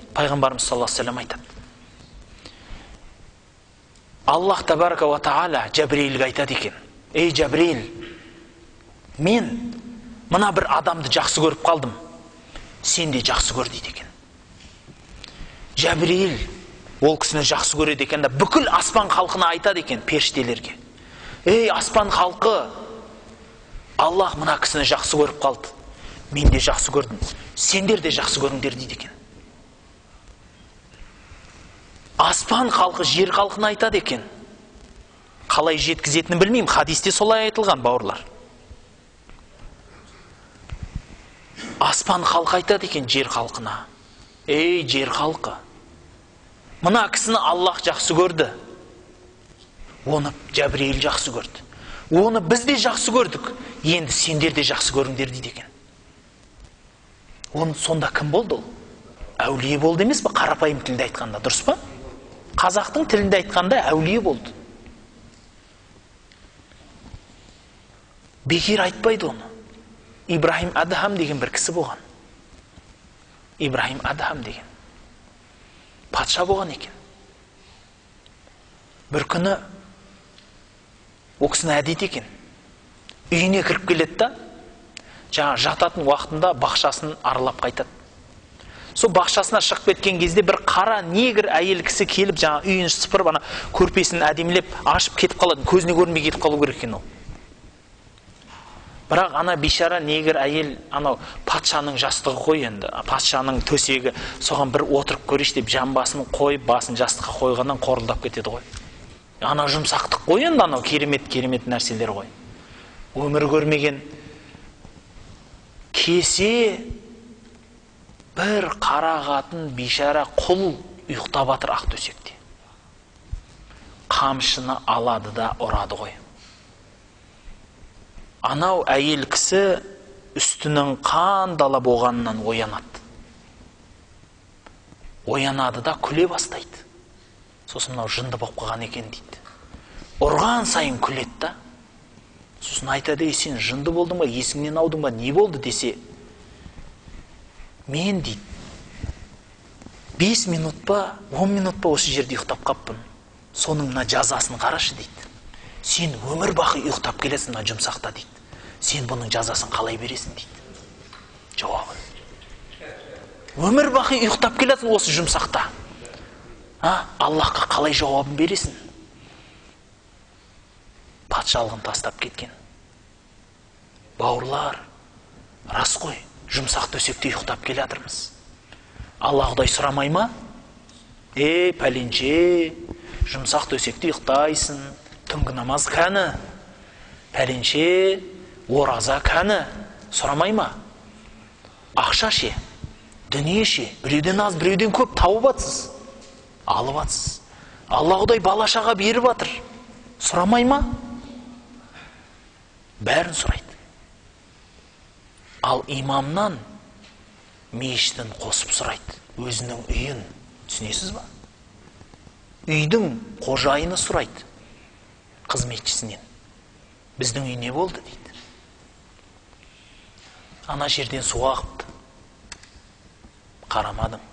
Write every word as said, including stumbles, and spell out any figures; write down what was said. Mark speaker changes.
Speaker 1: пайғамбарымыз саллаллаху алейхи ва саллям айтады. Аллах табарака ва тағала Жәбірейілге айтады екен: ей Жәбірейіл, мен мына бір адамды жақсы көріп қалдым, сен де жақсы көр дейді екен. Жәбірейіл ол кісіні жақсы көреді екен да бүкіл аспан халқына айтады екен, періштелерге: ей аспан халқы, Аллах мына кісіні жақсы көріп қалды, мен де жақсы көрдім, сендер де жақсы көріңдер дейді екен. Аспан халқы жер халқына айтады екен. Қалай жеткізетінін білмеймін, хадисте солай айтылған, бауырлар. Аспан халқы айтады екен жер халқына: ей жер халқы, мына кісіні Аллах жақсы көрді, оны Жәбірейіл жақсы көрді, оны біз де жақсы көрдік, енді сендер де жақсы көріңдер дейді екен. Оны сонда кім болды ол? Әулие болды емес пе? Қарапайым тілде айтқанда, дұрыс па? Қазақтың тілінде айтқанда әулие болды. Бекер айтпайды оны. Ибрахим Адхам деген бір кісі болған. Ибрахим Адхам деген патша болған екен. Бір күні ол кісінің әдеті екен, үйіне кіріп келеді да, жаңа жататын уақытында бақшасын аралап қайтады. Сол бақшасына шығып кеткен кезде бір қара негр әйел кісі келіп, жаңа үйін сыпырып, ана көрпесін әдемілеп ашып кетіп қалады. Көзіне көрінбей кетіп қалу керек екен ол. Бірақ ана бейшара негр әйел, анау патшаның жастығы қой енді, патшаның төсегі, соған бір отырып көрейші деп жамбасын қойып, басын жастыққа қойғаннан қорылдап кетеді ғой. Ана жұмсақтық қой енді, анау керемет-керемет нәрселер ғой. Өмір көрмеген кесе бір қарағатын бейшара құл ұйықтап жатыр ақ төсекте. Қамшыны алады да ұрады ғой. Анау әйел кісі үстінің қандала болғанынан оянады. Оянады да күле бастайды. Сосын мынау жынды болып қалған екен дейді. Ұрған сайын күледі да. Сосын айтады: ей, сен жынды болдың ба, есіңнен аудың ба, не болды десе, мен дейді, бес минут па, он минут па осы жерде ұйықтап қаппын. Соның мына жазасын қарашы дейді. Сен өмір бақи ұйықтап келесің мына жұмсақта дейді. Сен бұның жазасын қалай бересің дейді. Жауабы: өмір бақи ұйықтап келесің осы жұмсақта. А, Аллахқа қалай жауабын бересің? Патшалығын тастап кеткен. Бауырлар, рас қой, жұмсақ төсекте ұйықтап келе жатырмыз. Алла Құдай сұрамай ма? Ей, пәленше, жұмсақ төсекте ұйықтайсың, түнгі намаз кәні, пәленше, ораза кәні, сұрамай ма? Ақша ше, дүние ше, біреуден аз, біреуден көп тауып атсыз, алып атсыз. Алла Құдай балашаға беріп атыр, сұрамай ма? Бәрін сұрайды. Ал имамнан мешіттің қосып сұрайды, өзінің үйін, түсінесіз ба? Үйдің қожайыны сұрайды қызметшісінен: біздің үй не болды дейді. Ана жерден су ағыпты, қарамадым.